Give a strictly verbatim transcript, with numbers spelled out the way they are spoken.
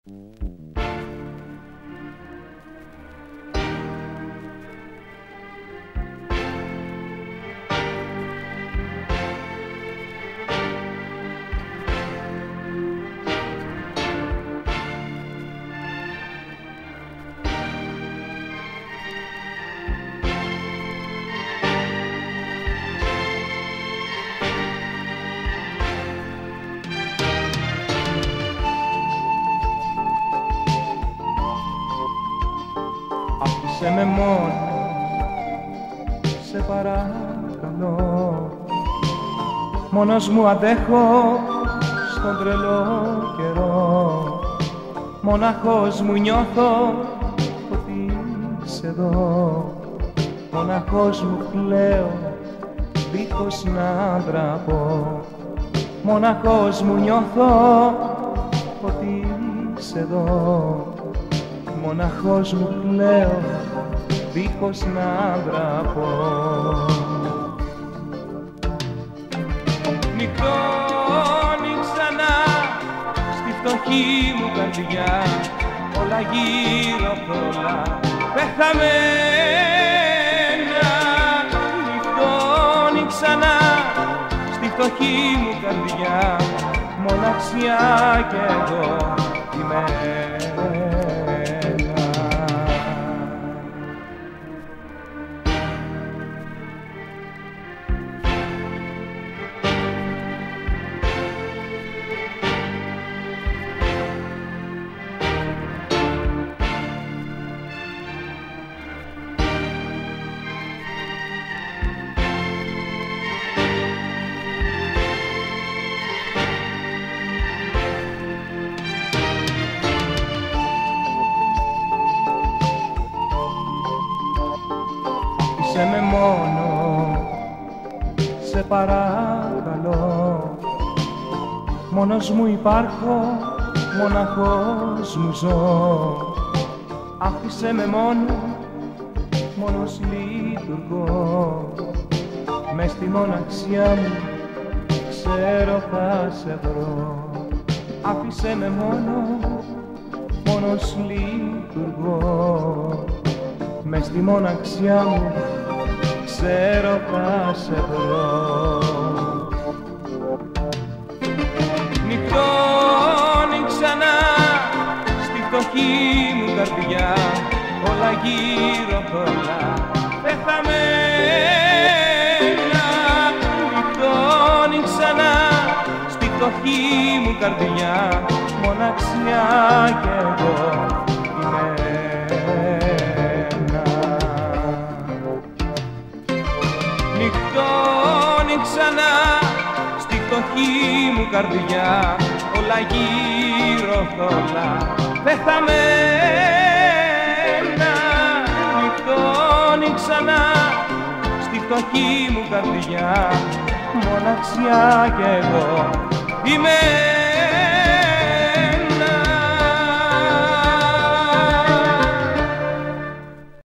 Άφησε με μόνο, σε παρακαλώ. Μόνος μου αντέχω στον τρελό καιρό. Μοναχός μου νιώθω ότι είσαι εδώ. Μοναχός μου κλαίω δίχως να ντραπώ. Μοναχός μου νιώθω ότι είσαι εδώ. Μοναχός μου κλαίω δίχως να ντραπώ. Νυχτώνει ξανά στη φτωχή μου καρδιά, όλα γύρω θολά πεθαμένα. Νυχτώνει ξανά στη φτωχή μου καρδιά, μοναξιά κι εγώ είμαι. Άφησε με μόνο, σε παρακαλώ. Μόνος μου υπάρχω, μοναχός μου ζω. Άφησε με μόνο, μόνος λειτουργώ. Μες στη μοναξιά μου ξέρω θα σε βρω. Άφησε με μόνο, μόνος λειτουργώ. Μες στη μοναξιά μου ξέρω θα σε βρω. Νυχτώνει ξανά στη φτωχή μου καρδιά, όλα γύρω θολά πεθαμένα. Νυχτώνει ξανά στη φτωχή μου καρδιά, μοναξιά κι εγώ είμαι. Νυχτώνει ξανά στη φτωχή μου καρδιά, όλα γύρω θολά πεθαμένα. Νυχτώνει ξανά στη φτωχή μου καρδιά, μοναξιά κι εγώ είμαι.